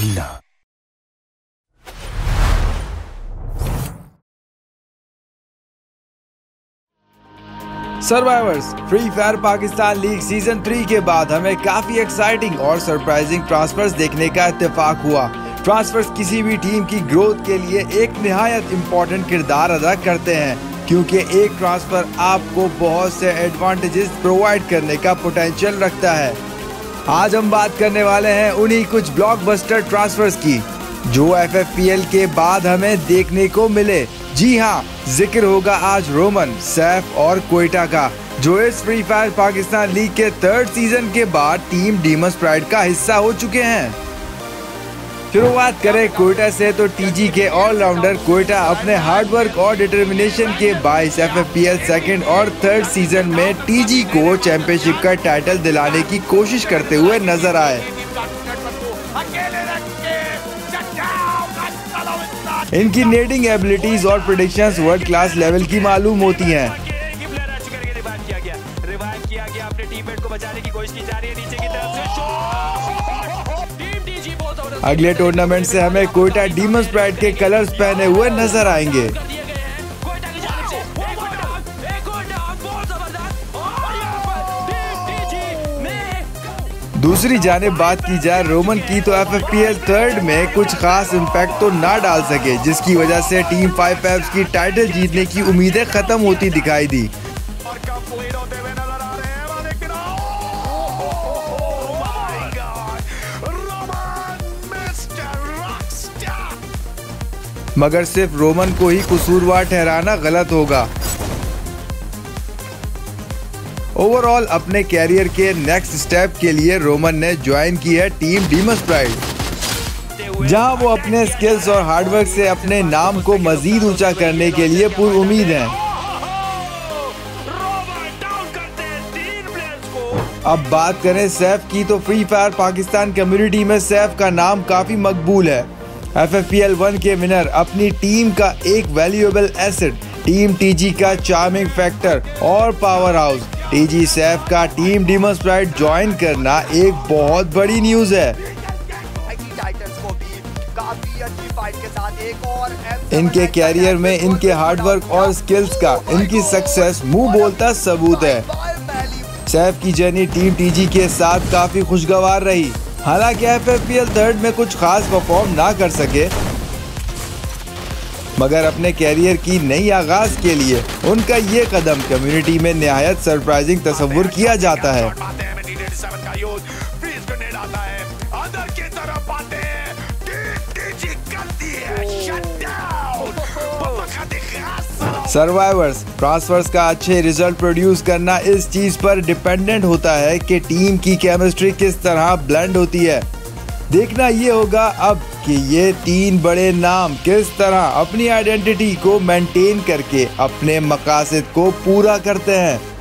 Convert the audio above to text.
अन्ना। Survivors free fire Pakistan league season 3 के बाद हमें काफी एक्साइटिंग और सरप्राइजिंग ट्रांसफर्स देखने का इत्तेफाक हुआ। ट्रांसफर्स किसी भी टीम की ग्रोथ के लिए एक निहायत इम्पोर्टेंट किरदार अदा करते हैं, क्योंकि एक ट्रांसफर आपको बहुत से एडवांटेजेस प्रोवाइड करने का पोटेंशियल रखता है। आज हम बात करने वाले हैं उन्हीं कुछ ब्लॉकबस्टर ट्रांसफर्स की जो FFPL के बाद हमें देखने को मिले। जी हाँ, जिक्र होगा आज रोमन, सैफ और क्वेटा का, जो इस फ्री फायर पाकिस्तान लीग के 3rd सीजन के बाद टीम डीमंस प्राइड का हिस्सा हो चुके हैं। शुरुआत करें क्वेटा से तो TG के ऑलराउंडर क्वेटा अपने हार्डवर्क और डिटर्मिनेशन के बाइस FFPL 2nd और 3rd सीजन में TG को चैंपियनशिप का टाइटल दिलाने की कोशिश करते हुए नजर आए। इनकी नेडिंग एबिलिटीज और प्रेडिक्शंस वर्ल्ड क्लास लेवल की मालूम होती हैं। अगले टूर्नामेंट से हमें क्वेटा डीमंस प्राइड के कलर्स पहने हुए नजर आएंगे। दूसरी जानिब बात की जाए रोमन की, तो FFPL 3rd में कुछ खास इम्पैक्ट तो ना डाल सके, जिसकी वजह से टीम 5 पैब्स की टाइटल जीतने की उम्मीदें खत्म होती दिखाई दी। मगर सिर्फ रोमन को ही कसूरवार ठहराना गलत होगा। ओवरऑल अपने कैरियर के नेक्स्ट स्टेप के लिए रोमन ने ज्वाइन की है टीम डीमंस प्राइड, जहां वो अपने स्किल्स और हार्डवर्क से अपने नाम को मजीद ऊंचा करने के लिए पुरुम्मीद हैं। अब बात करें सैफ की, तो फ्री फायर पाकिस्तान कम्युनिटी में सैफ का नाम काफी मकबूल है। FFPL 1 के विनर, अपनी टीम का एक वैल्यूएबल एसेट, टीम TG का चार्मिंग फैक्टर और पावर हाउस। TG सैफ का टीम डीमंस प्राइड ज्वाइन करना एक बहुत बड़ी न्यूज है। इनके कैरियर में इनके हार्डवर्क और स्किल्स का इनकी सक्सेस मुंह बोलता सबूत है। सैफ की जर्नी टीम TG के साथ काफी खुशगवार रही। हालांकि FFPL 3rd में कुछ खास परफॉर्म ना कर सके, मगर अपने कैरियर की नई आगाज के लिए उनका ये कदम कम्युनिटी में निहायत सरप्राइजिंग तस्वुर किया जाता है। सर्वाइवर्स ट्रांसफर्स का अच्छे रिजल्ट प्रोड्यूस करना इस चीज पर डिपेंडेंट होता है कि टीम की केमिस्ट्री किस तरह ब्लेंड होती है। देखना ये होगा अब कि ये 3 बड़े नाम किस तरह अपनी आइडेंटिटी को मेंटेन करके अपने मकासद को पूरा करते हैं।